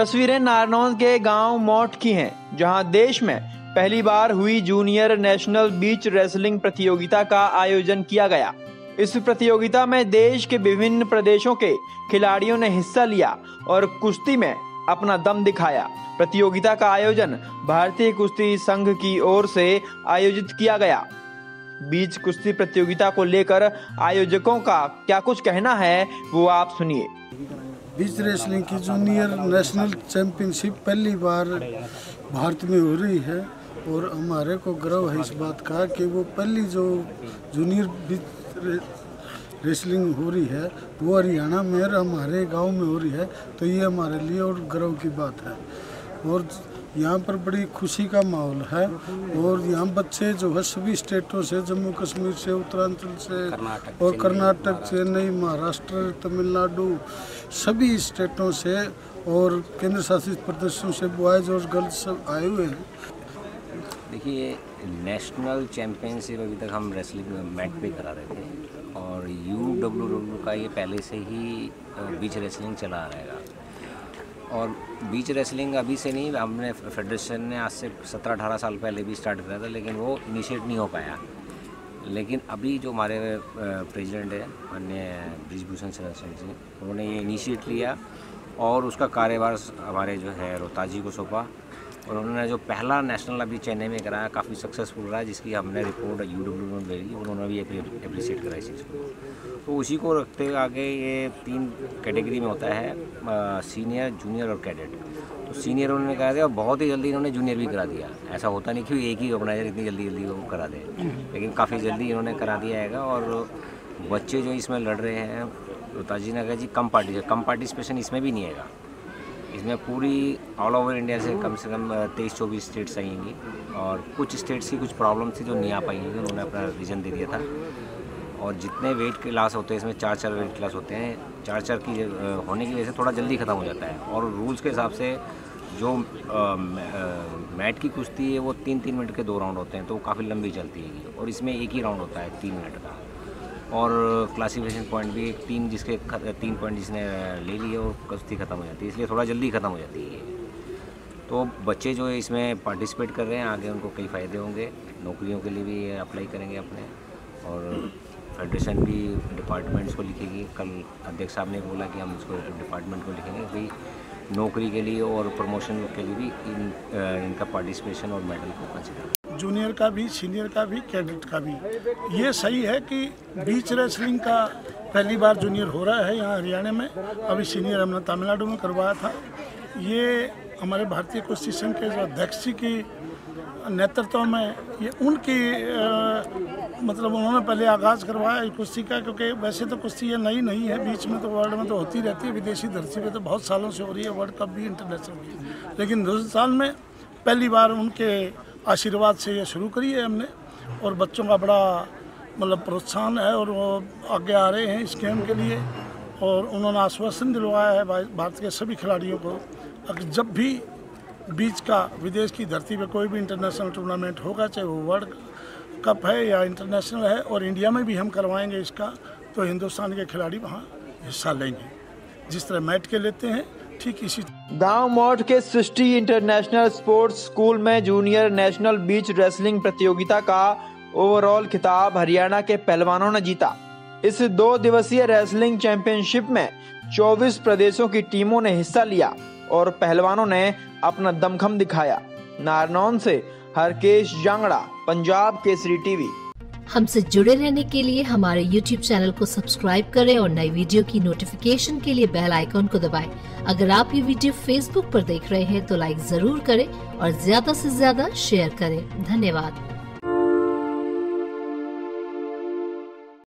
तस्वीरें नारनौंद के गांव मोठ की हैं, जहां देश में पहली बार हुई जूनियर नेशनल बीच रेसलिंग प्रतियोगिता का आयोजन किया गया। इस प्रतियोगिता में देश के विभिन्न प्रदेशों के खिलाड़ियों ने हिस्सा लिया और कुश्ती में अपना दम दिखाया। प्रतियोगिता का आयोजन भारतीय कुश्ती संघ की ओर से आयोजित किया गया। बीच कुश्ती प्रतियोगिता को लेकर आयोजकों का क्या कुछ कहना है, वो आप सुनिए। बीच रेसलिंग की जूनियर नेशनल चैंपियनशिप पहली बार भारत में हो रही है और हमारे को गर्व है इस बात का कि वो पहली जो जूनियर बीच रेसलिंग हो रही है वो हरियाणा में हमारे गांव में हो रही है, तो ये हमारे लिए और गर्व की बात है। और यहाँ पर बड़ी खुशी का माहौल है और यहाँ बच्चे जो है सभी स्टेटों से, जम्मू कश्मीर से, उत्तरांचल से और कर्नाटक, चेन्नई, महाराष्ट्र, तमिलनाडु, सभी स्टेटों से और केंद्र शासित प्रदेशों से बॉयज और गर्ल्स सब आए हुए हैं। देखिए, नेशनल चैम्पियनशिप अभी तक हम रेसलिंग मैट पे करा रहे थे और UWW का ये पहले से ही बीच रेसलिंग चला रहेगा। और बीच रेसलिंग अभी से नहीं, हमने फेडरेशन ने आज से 17-18 साल पहले भी स्टार्ट किया था, लेकिन वो इनिशिएट नहीं हो पाया। लेकिन अभी जो हमारे प्रेसिडेंट है माननीय ब्रिजभूषण शरण सिंह जी, उन्होंने ये इनिशिएट लिया और उसका कार्यभार हमारे जो है रोहताज जी को सौंपा और उन्होंने जो पहला नेशनल अभी चेन्नई में कराया, काफ़ी सक्सेसफुल रहा, जिसकी हमने रिपोर्ट UWW में भेजी, उन्होंने भी एप्रिशिएट करा इस चीज़ को। तो उसी को रखते हुए आगे ये 3 कैटेगरी में होता है, सीनियर, जूनियर और कैडेट। तो सीनियर उन्होंने करा दिया और बहुत ही जल्दी इन्होंने जूनियर भी करा दिया। ऐसा होता नहीं कि एक ही ऑर्गेनाइजर इतनी जल्दी वो करा दे, लेकिन काफ़ी जल्दी इन्होंने करा दिया है। और बच्चे जो इसमें लड़ रहे हैं, रोहताज जी ने कहा जी कम पार्टिसिपेशन इसमें भी नहीं आएगा। इसमें पूरी ऑल ओवर इंडिया से कम 23-24 स्टेट्स आएंगी और कुछ स्टेट्स की कुछ प्रॉब्लम थी जो नहीं आ पाएंगी, उन्होंने अपना रीज़न दे दिया था। और जितने वेट क्लास होते हैं इसमें 4-4 वेट क्लास होते हैं, 4-4 की होने की वजह से थोड़ा जल्दी ख़त्म हो जाता है। और रूल्स के हिसाब से जो मैट की कुश्ती है वो 3-3 मिनट के 2 राउंड होते हैं, तो वो काफ़ी लंबी चलती है। और इसमें एक ही राउंड होता है 3 मिनट का। और क्लासिफिकेशन पॉइंट भी 3 जिसके 3 पॉइंट जिसने ले लिए और कुश्ती ख़त्म हो जाती है, इसलिए थोड़ा जल्दी ख़त्म हो जाती है। तो बच्चे जो इसमें पार्टिसिपेट कर रहे हैं, आगे उनको कई फ़ायदे होंगे, नौकरियों के लिए भी अप्लाई करेंगे अपने। और फेडरेशन भी डिपार्टमेंट्स को लिखेगी। कल अध्यक्ष साहब ने बोला कि हम इसको डिपार्टमेंट को लिखेंगे भाई नौकरी के लिए और प्रमोशन के लिए भी इनका पार्टिसिपेशन और मेडल को कंसिडर। जूनियर का भी, सीनियर का भी, कैडेट का भी। ये सही है कि बीच रेसलिंग का पहली बार जूनियर हो रहा है यहाँ हरियाणा में। अभी सीनियर हमने तमिलनाडु में करवाया था। ये हमारे भारतीय कुश्ती संघ के जो अध्यक्ष जी की नेतृत्व में ये उनकी मतलब उन्होंने पहले आगाज़ करवाया कुश्ती का, क्योंकि वैसे तो कुश्ती ये नई नहीं है, बीच में तो वर्ल्ड में तो होती रहती है, विदेशी धरती पे तो बहुत सालों से हो रही है, वर्ल्ड कप भी, इंटरनेशनल भी। लेकिन हिंदुस्तान में पहली बार उनके आशीर्वाद से ये शुरू करी है हमने और बच्चों का बड़ा मतलब प्रोत्साहन है और वो आगे आ रहे हैं इस गेम के लिए। और उन्होंने आश्वासन दिलवाया है भारत के सभी खिलाड़ियों को, अगर जब भी बीच का विदेश की धरती पे कोई भी इंटरनेशनल टूर्नामेंट होगा, चाहे वो वर्ल्ड कप है या इंटरनेशनल है, और इंडिया में भी हम करवाएंगे इसका, तो हिंदुस्तान के खिलाड़ी वहाँ हिस्सा लेंगे। जिस तरह मैट के लेते हैं ठीक इसी। गांव मोठ के सृष्टि इंटरनेशनल स्पोर्ट्स स्कूल में जूनियर नेशनल बीच रेसलिंग प्रतियोगिता का ओवरऑल खिताब हरियाणा के पहलवानों ने जीता। इस 2 दिवसीय रेसलिंग चैंपियनशिप में 24 प्रदेशों की टीमों ने हिस्सा लिया और पहलवानों ने अपना दमखम दिखाया। नारनौंद से हरकेश जांगड़ा, पंजाब केसरी टीवी। हमसे जुड़े रहने के लिए हमारे YouTube चैनल को सब्सक्राइब करें और नई वीडियो की नोटिफिकेशन के लिए बेल आइकॉन को दबाएं। अगर आप ये वीडियो Facebook पर देख रहे हैं तो लाइक जरूर करें और ज्यादा से ज्यादा शेयर करें। धन्यवाद।